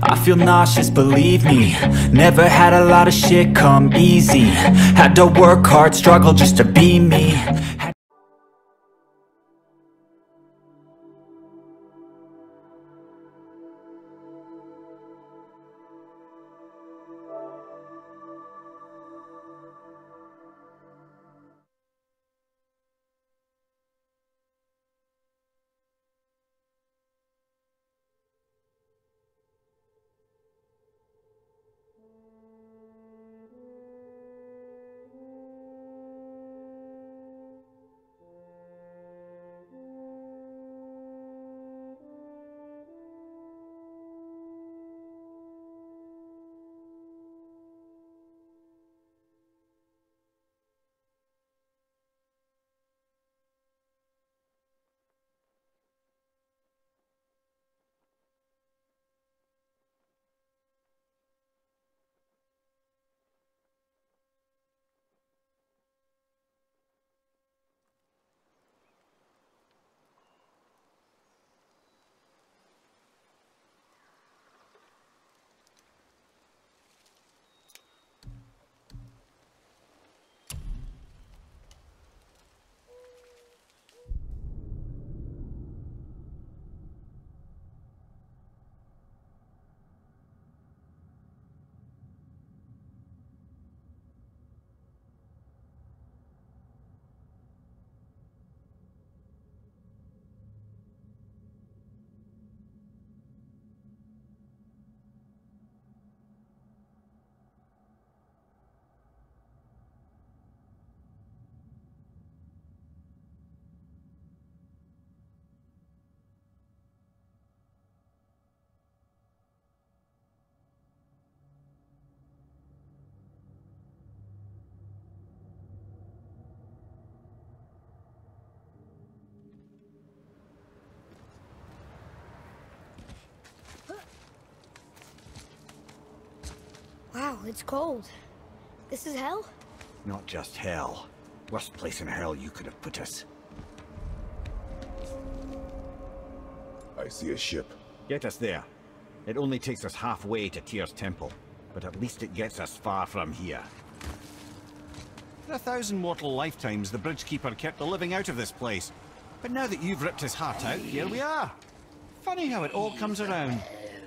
I feel nauseous, believe me. Never had a lot of shit come easy. Had to work hard, struggle just to be me. Wow, it's cold. This is hell? Not just hell. Worst place in hell you could have put us. I see a ship. Get us there. It only takes us halfway to Tyr's temple, but at least it gets us far from here. For 1,000 mortal lifetimes, the Bridgekeeper kept the living out of this place. But now that you've ripped his heart out, here we are. Funny how it all comes around.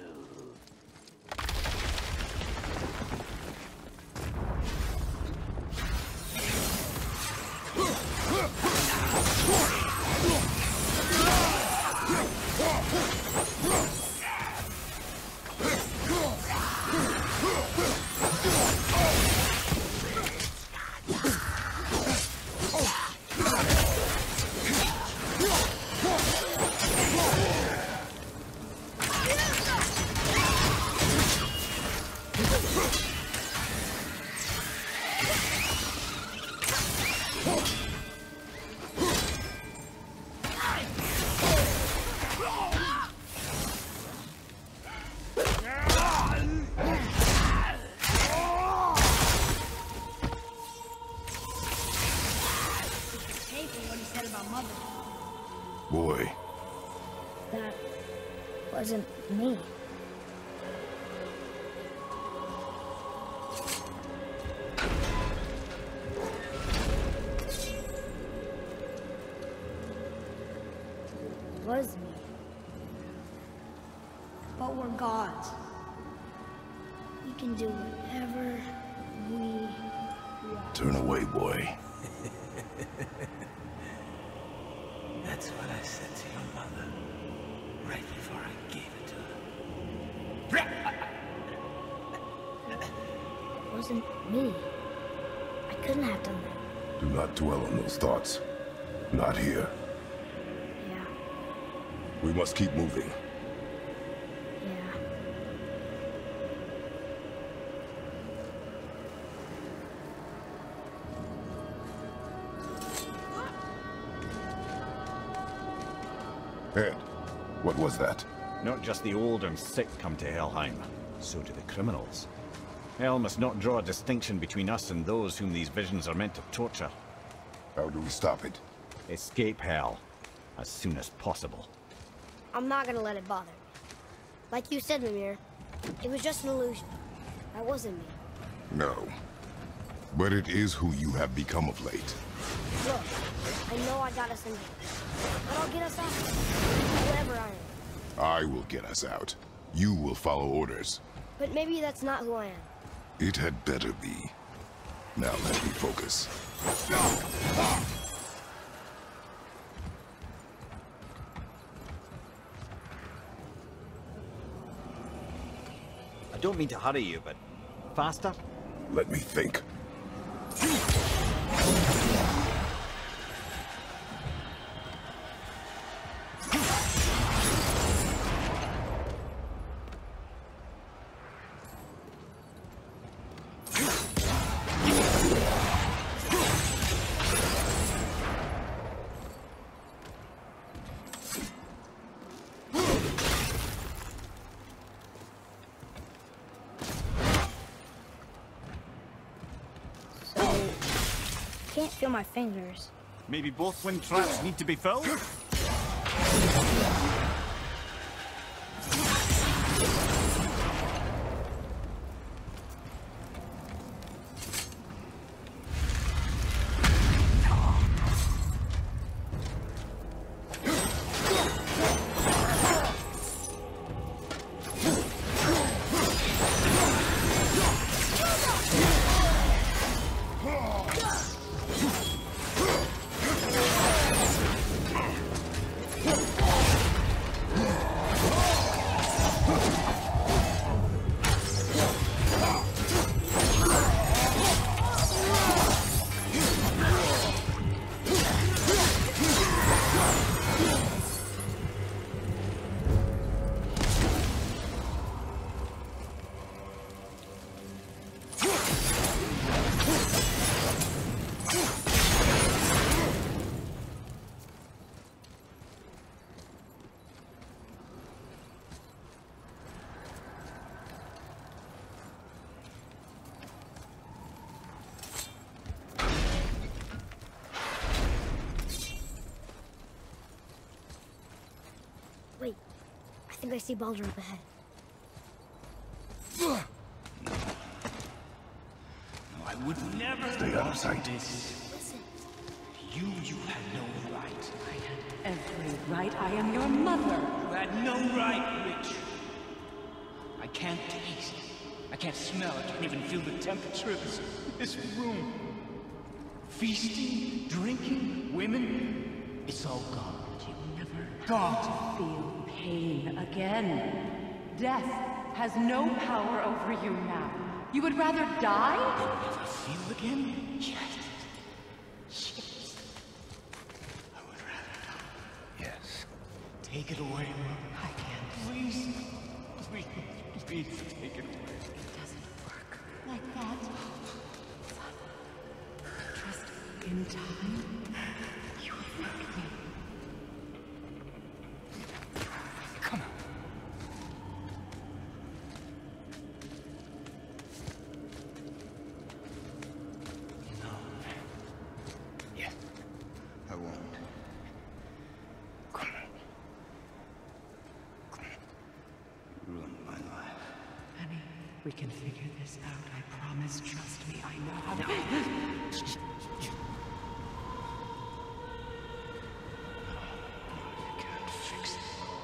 Boy. That wasn't me. It was me. But we're gods. We can do whatever we want. Turn away, boy. That's what I said to your mother, right before I gave it to her. It wasn't me. I couldn't have done that. Do not dwell on those thoughts. Not here. Yeah, We must keep moving. yeah. Ed, what was that? Not just the old and sick come to Helheim, so do the criminals. Hell must not draw a distinction between us and those whom these visions are meant to torture. How do we stop it? Escape Hell, as soon as possible. I'm not gonna let it bother me. Like you said, Mimir, It was just an illusion. That wasn't me. No. But it is who you have become of late. Look, I know I got us in here. But I'll get us out. Whoever I am. I will get us out. You will follow orders. But maybe that's not who I am. It had better be. Now let me focus. I don't mean to hurry you, but faster? Let me think. Can't feel my fingers. Maybe both wind traps need to be filled? Wait, I think I see Baldur up ahead. No, I would never Stay out of sight. Listen. You had no right. I had every right. I am your mother. You had no right, Witch. I can't taste. I can't smell. I can't even feel the temperature of this room. Feasting, drinking, women. It's all gone. You never Gone. feel pain again. Death has no power over you now. You would rather die? Never feel again? Yes. I would rather die. Yes. Take it away, Mother. I can't. Please. Please take it away. It doesn't work like that. Trust in time. You will make me. Come on. No. Yes. I won't. Come on. Come on. You ruined my life. Honey, we can figure this out. I promise. Trust me. I know how to. You can't fix it.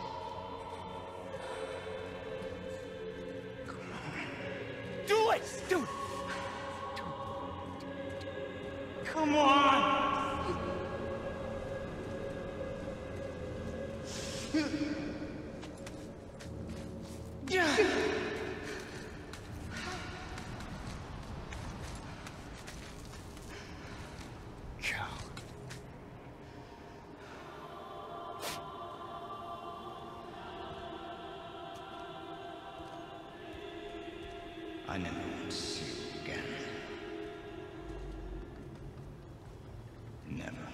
Come on. Do it! Do it! Come on! Yeah. I never want to see you again. Never.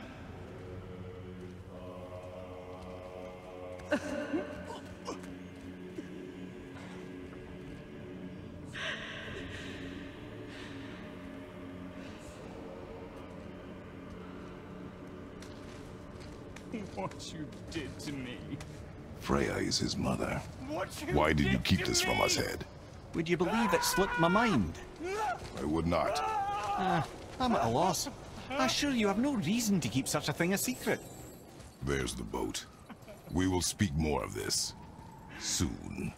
What you did to me. Freya is his mother. Why did you keep this from us, Head? Would you believe it slipped my mind? I would not. I'm at a loss. I assure you have no reason to keep such a thing a secret. There's the boat. We will speak more of this soon.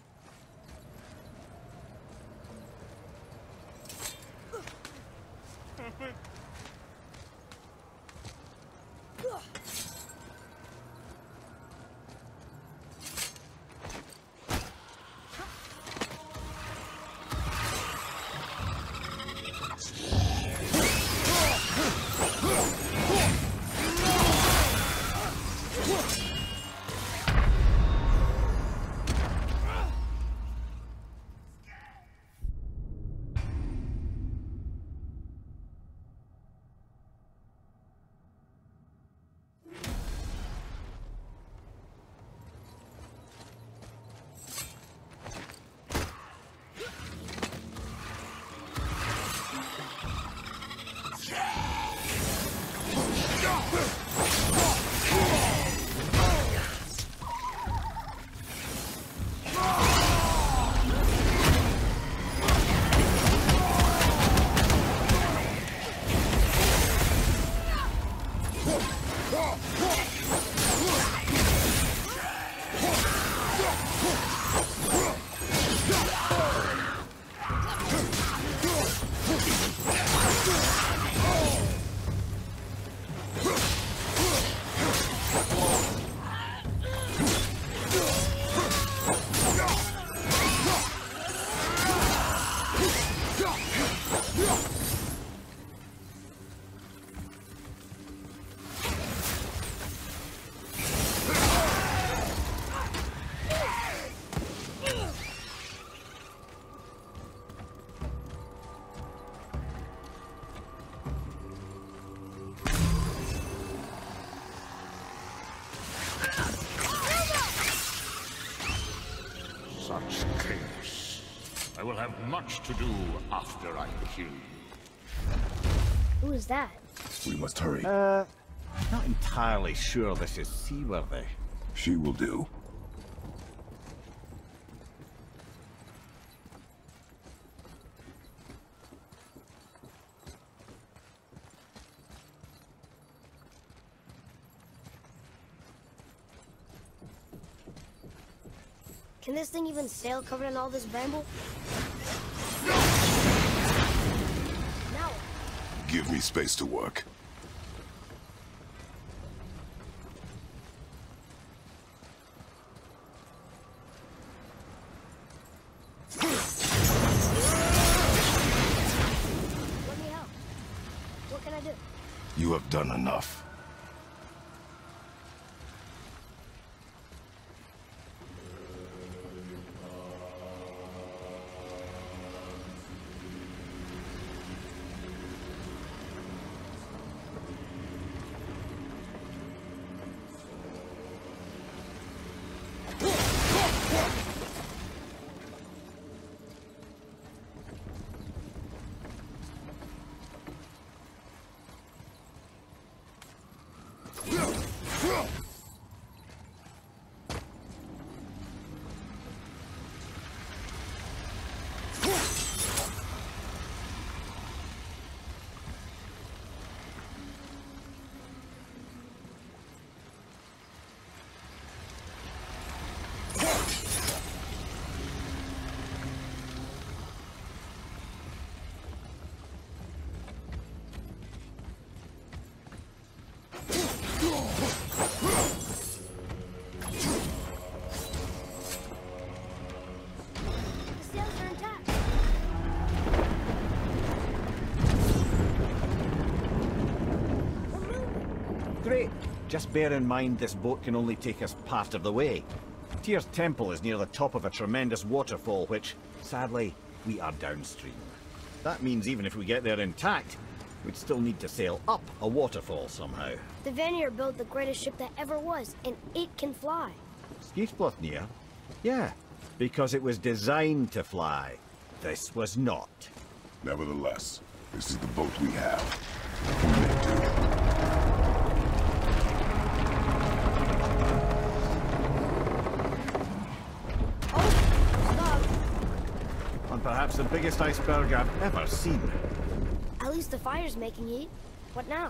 Such chaos. I will have much to do after I kill you. Who is that? We must hurry. Not entirely sure this is seaworthy. She will do. Can this thing even sail covered in all this bamboo? Now, Give me space to work. let me help. What can I do? You have done enough. The sails are intact. We're moving. Great. Just bear in mind this boat can only take us part of the way. Tyr's temple is near the top of a tremendous waterfall which, sadly, we are downstream. That means even if we get there intact, we'd still need to sail up a waterfall somehow. The Vanir built the greatest ship that ever was, and it can fly. Skidbladnir? Yeah, because it was designed to fly. This was not. Nevertheless, this is the boat we have. We make do. Oh, and perhaps the biggest iceberg I've ever seen. At least the fire's making heat. What now?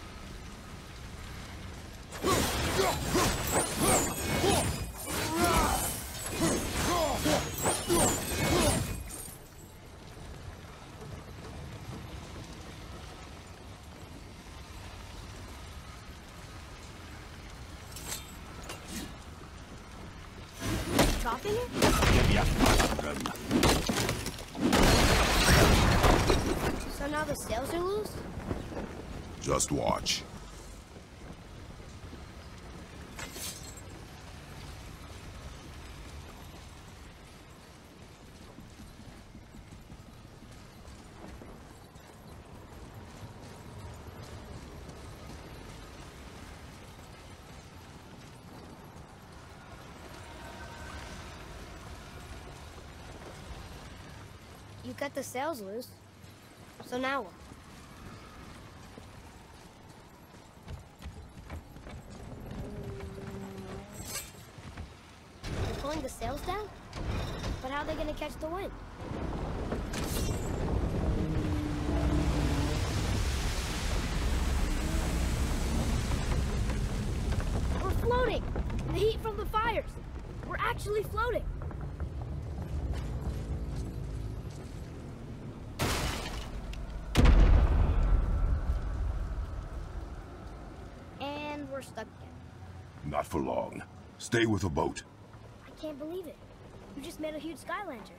Chopping it? Give me a gun. So now the sails are loose? Just watch. You cut the sails loose. So now what? You're pulling the sails down? But how are they gonna catch the wind? We're floating! The heat from the fires! We're actually floating! And we're stuck again. Not for long. Stay with the boat. I can't believe it. You just made a huge sky lantern.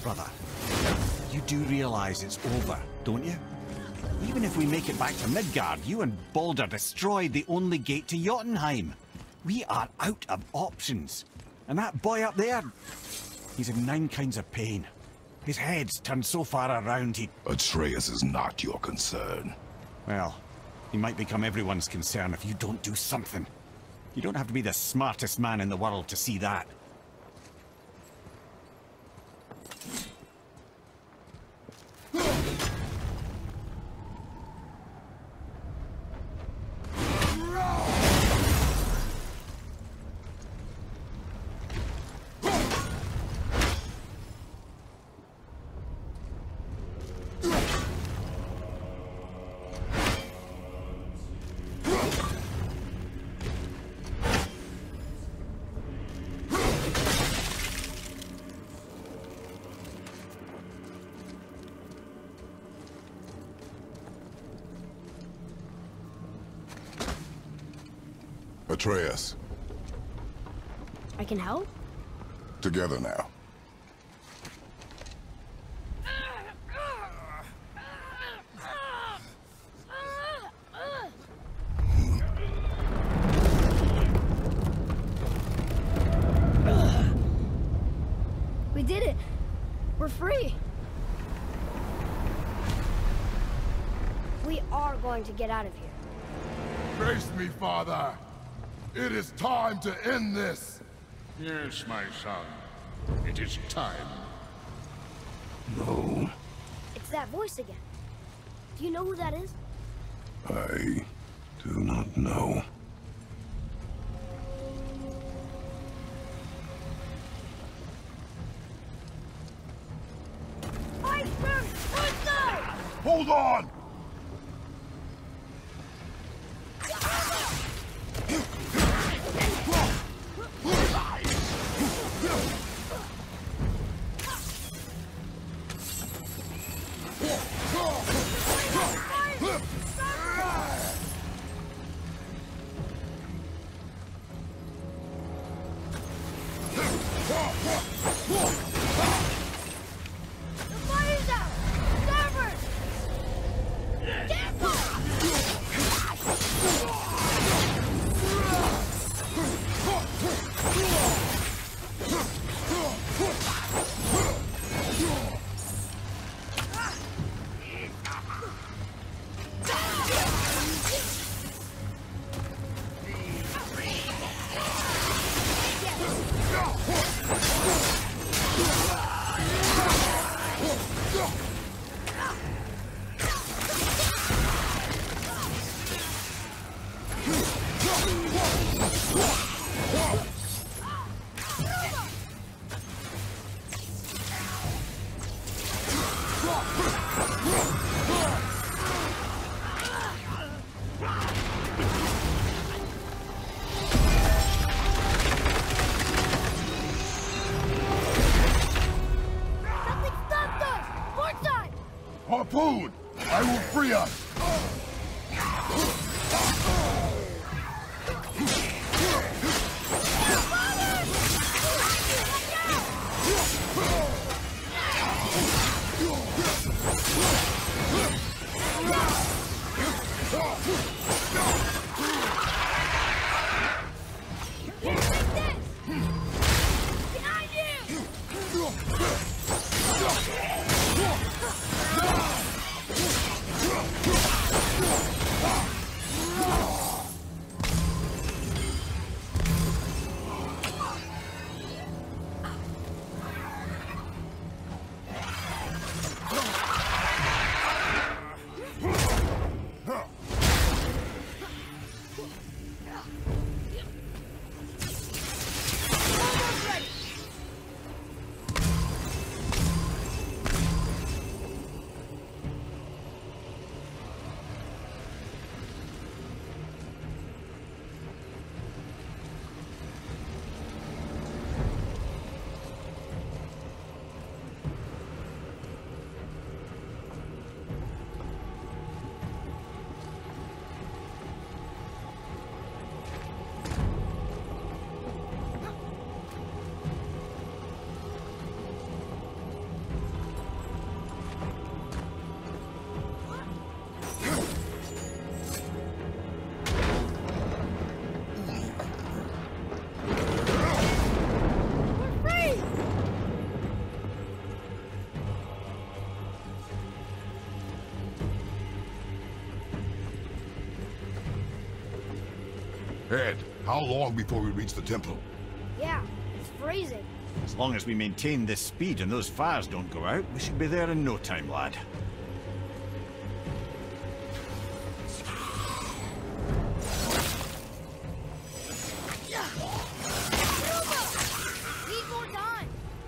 brother. You do realize it's over, don't you? Even if we make it back to Midgard, you and Baldur destroyed the only gate to Jotunheim. We are out of options. And that boy up there, he's in 9 kinds of pain. His head's turned so far around he... Atreus is not your concern. Well, he might become everyone's concern if you don't do something. You don't have to be the smartest man in the world to see that. Atreus, I can help? together now. We did it! We're free! We are going to get out of here. Face me, father. It is time to end this. Yes, my son. It is time. No, It's that voice again. Do you know who that is? I do not know. Iceberg! Iceberg! Hold on! The fire's out! Starboard! Careful! Something stopped us! Port side! Harpoon! I will free us! Behind you! Ed, how long before we reach the temple? Yeah, it's freezing. As long as we maintain this speed and those fires don't go out, we should be there in no time, lad. Need more time.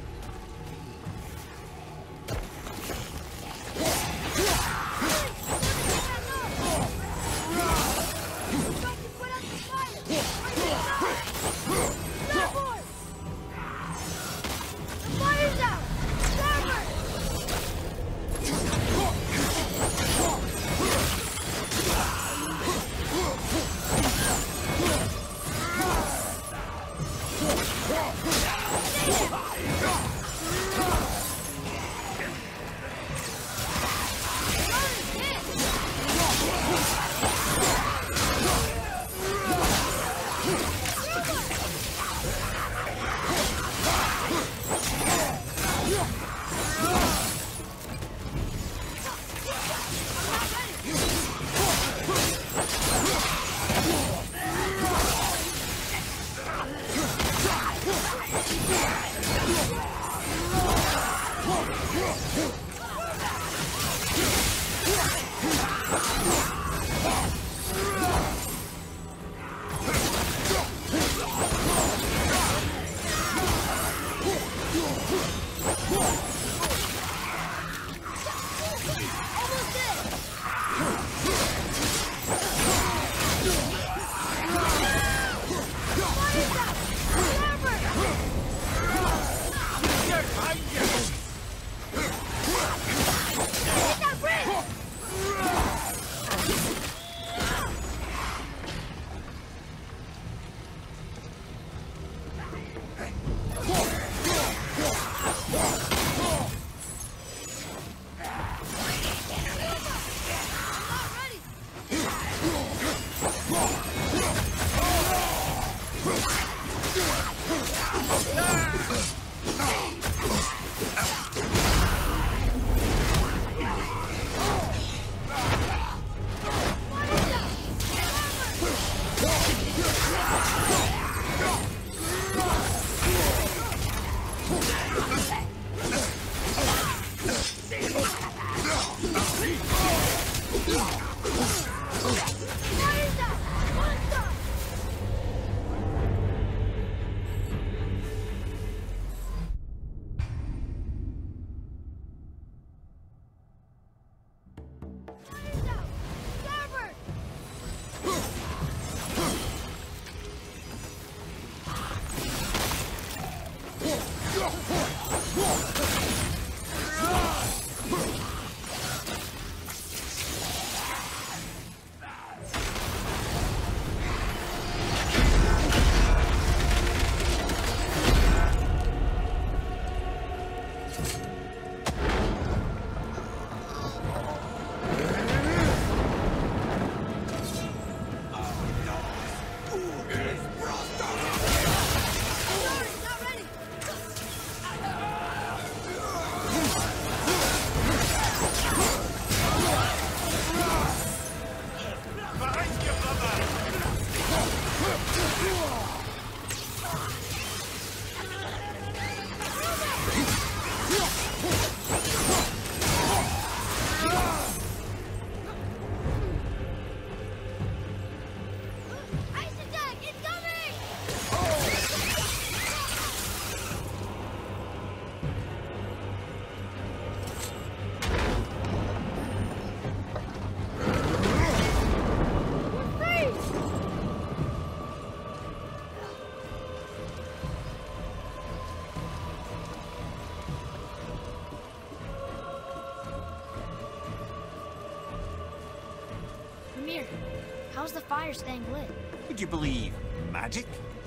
How's the fire staying lit? Would you believe magic?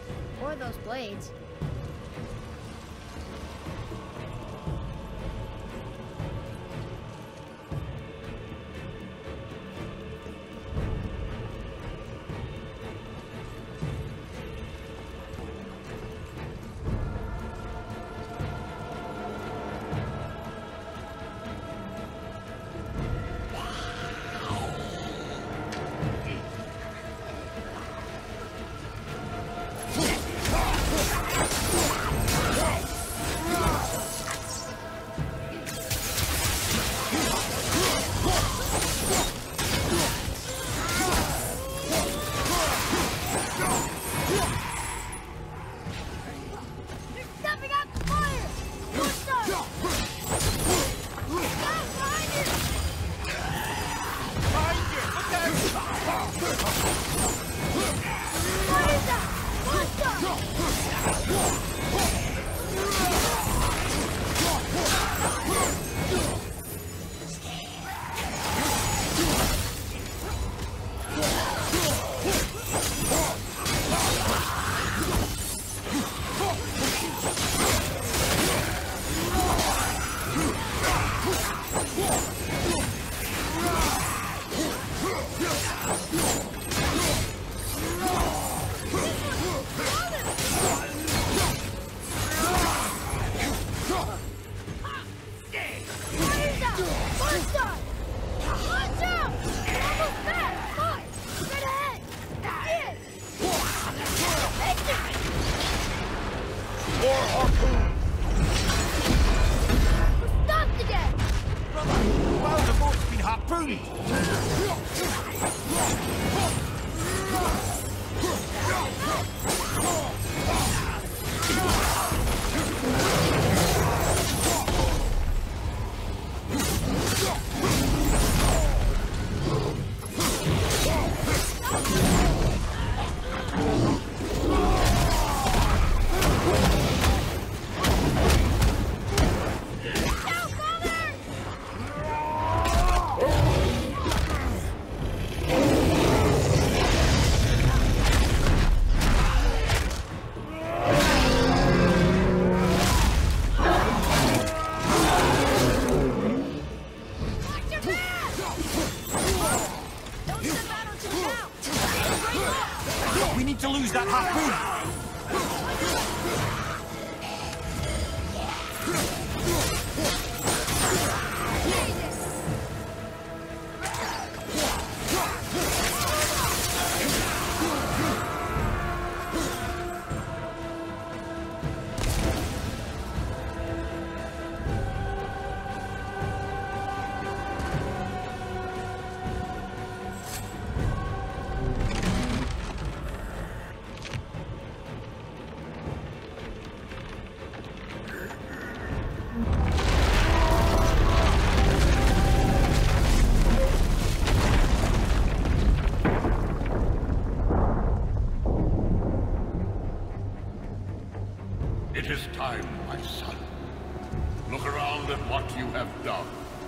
Or those blades? Stopped again! Wow, the boat's been harpooned! We need to lose that harpoon! It is time, my son. Look around at what you have done.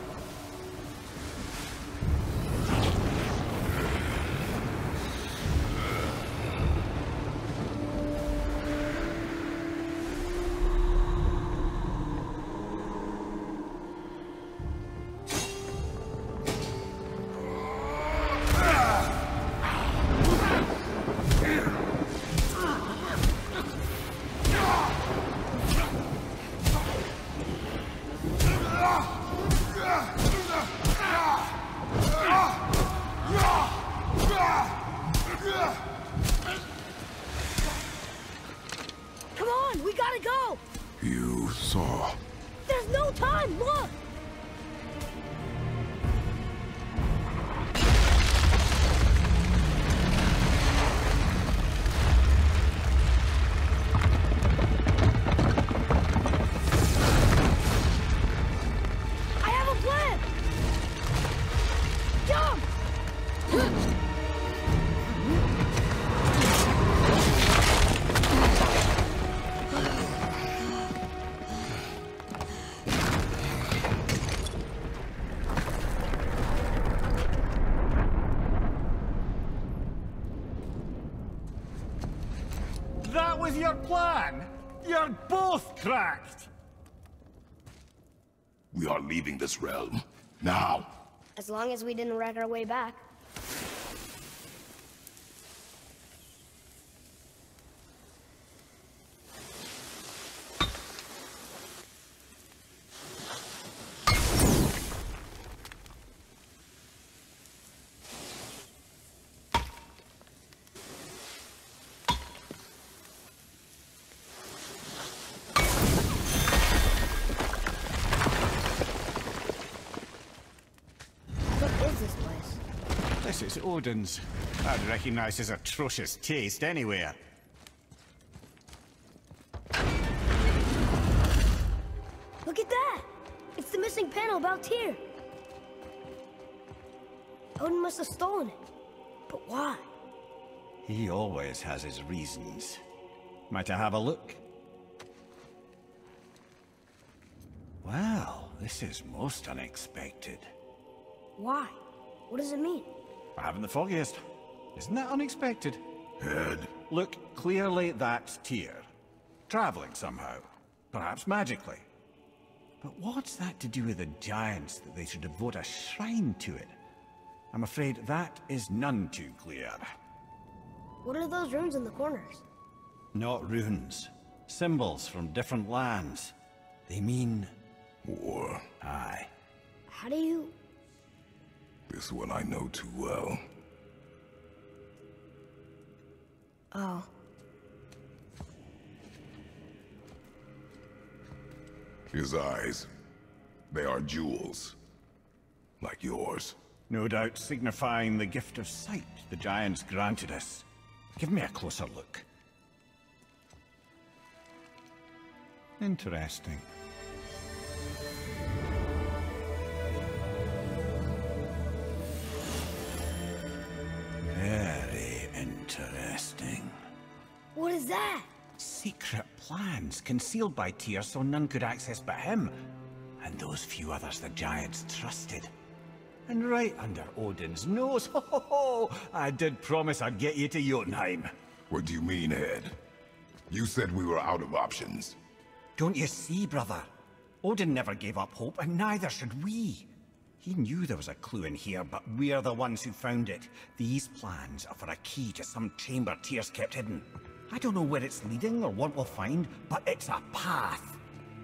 Come on, we gotta go! You saw. There's no time, look! I have a plan! Jump! That was your plan? You're both cracked! We are leaving this realm. Now. As long as we didn't wreck our way back. What is this place? This is Odin's. I'd recognize his atrocious taste anywhere. Look at that! It's the missing panel about Tyr. Odin must have stolen it. But why? He always has his reasons. Might I have a look? Well, this is most unexpected. Why? What does it mean? I haven't the foggiest. Isn't that unexpected? Head. Look, clearly that's Tyr. Traveling somehow. Perhaps magically. But what's that to do with the giants that they should devote a shrine to it? I'm afraid that is none too clear. What are those runes in the corners? Not runes. Symbols from different lands. They mean... War. Aye. How do you... This one I know too well. Oh. His eyes. They are jewels. Like yours. No doubt signifying the gift of sight the Giants granted us. Give me a closer look. Interesting. Very interesting. What is that? Secret plans concealed by Tyr so none could access but him. And those few others the Giants trusted. And right under Odin's nose, ho ho ho! I did promise I'd get you to Jotunheim. What do you mean, Head? You said we were out of options. Don't you see, brother? Odin never gave up hope, and neither should we. He knew there was a clue in here, but we're the ones who found it. These plans are for a key to some chamber Tyr's kept hidden. I don't know where it's leading or what we'll find, but it's a path.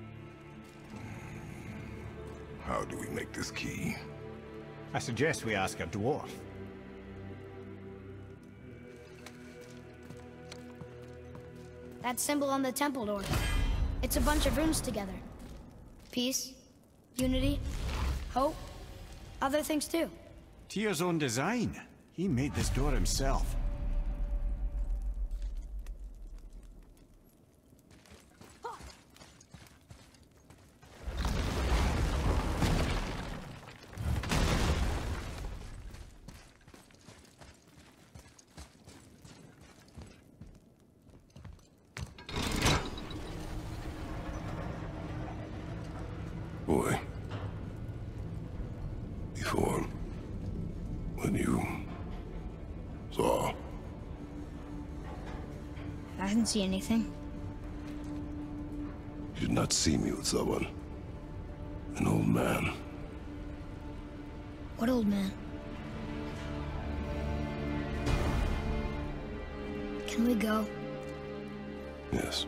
How do we make this key? I suggest we ask a dwarf. That symbol on the temple door. It's a bunch of runes together. Peace, unity, hope, other things too. Tyr's own design. He made this door himself. Boy. Before... when you... saw... I didn't see anything. You did not see me with someone. An old man. What old man? Can we go? Yes.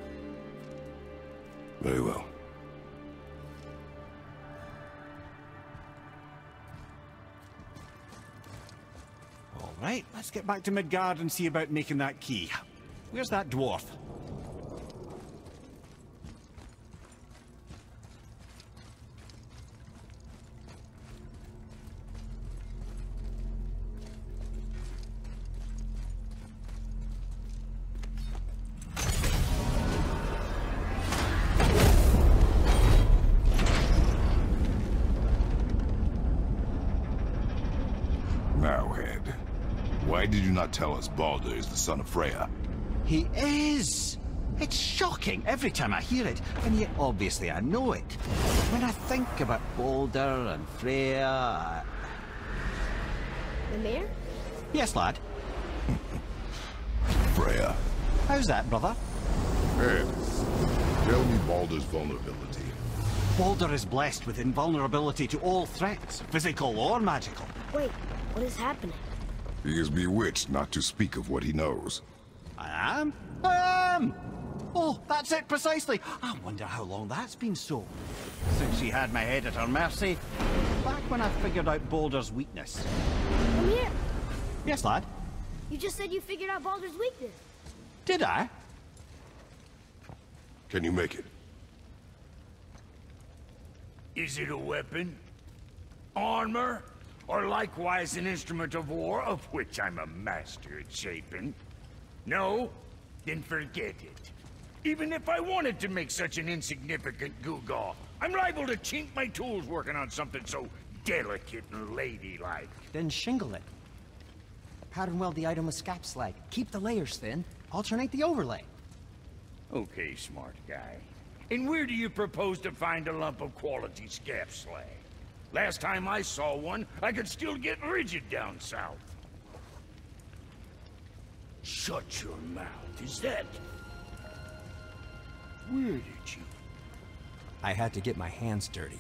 Very well. All right, let's get back to Midgard and see about making that key. Where's that dwarf? Now, Head. Why did you not tell us Baldur is the son of Freya? He is! It's shocking every time I hear it, and yet obviously I know it. When I think about Baldur and Freya... Mimir? Yes, lad. Freya. How's that, brother? Head. Tell me Baldur's vulnerability. Baldur is blessed with invulnerability to all threats, physical or magical. Wait, what is happening? He is bewitched not to speak of what he knows. I am? I am! Oh, that's it precisely. I wonder how long that's been so. Since she had my head at her mercy. Back when I figured out Baldur's weakness. Mimir, Yes, lad? you just said you figured out Baldur's weakness. Did I? Can you make it? Is it a weapon? Armor? Or likewise an instrument of war, of which I'm a master at shaping? No? Then forget it. Even if I wanted to make such an insignificant gewgaw, I'm liable to chink my tools working on something so delicate and ladylike. Then shingle it. Pattern weld the item with scap slag. Keep the layers thin. Alternate the overlay. Okay, smart guy. And where do you propose to find a lump of quality scap slag? Last time I saw one, I could still get rigid down south. Shut your mouth, is that... Where did you... I had to get my hands dirty.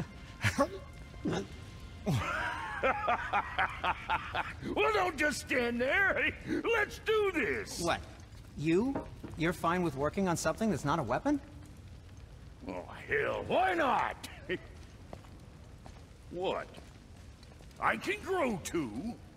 Well, don't just stand there. Let's do this. What? You're fine with working on something that's not a weapon? Oh, hell, why not? What? I can grow too.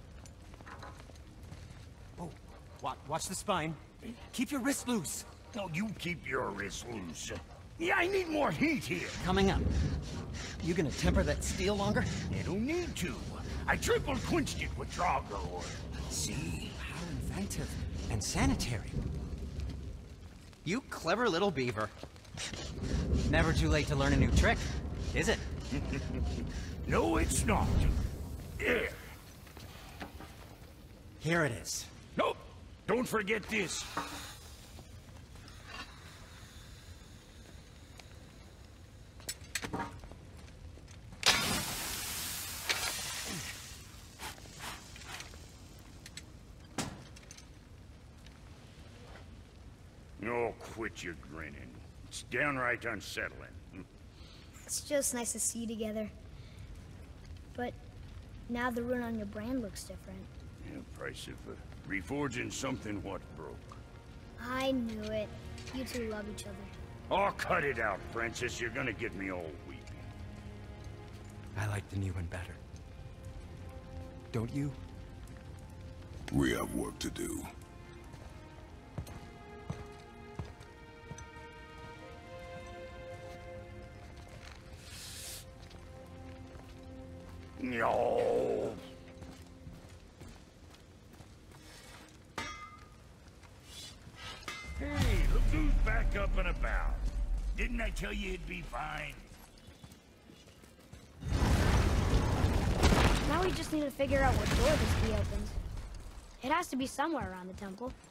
Oh, watch the spine. Keep your wrist loose. No, you keep your wrist loose. Yeah, I need more heat here. Coming up. You gonna temper that steel longer? You don't need to. I triple quenched it with Draugr oil. See? How inventive. And sanitary. You clever little beaver. Never too late to learn a new trick, is it? No, it's not. There. Here it is. Nope. Don't forget this. Oh, quit your grinning. It's downright unsettling. It's just nice to see you together. But now the rune on your brand looks different. Yeah, price of reforging something what broke. I knew it. You two love each other. Oh, cut it out, Princess. You're gonna get me all weepy. I like the new one better. Don't you? We have work to do. No. Hey, look who's back up and about. Didn't I tell you it'd be fine? Now we just need to figure out what door this key opens. It has to be somewhere around the temple.